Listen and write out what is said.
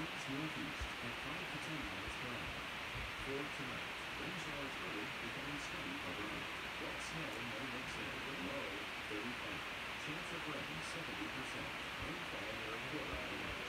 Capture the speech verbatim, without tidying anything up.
Winds northeast at five to ten miles per hour. For tonight, rain showers early, becoming steady overnight. Light snow may mix in, low thirty-five. Chance of rain seventy percent. Rainfall near Florida.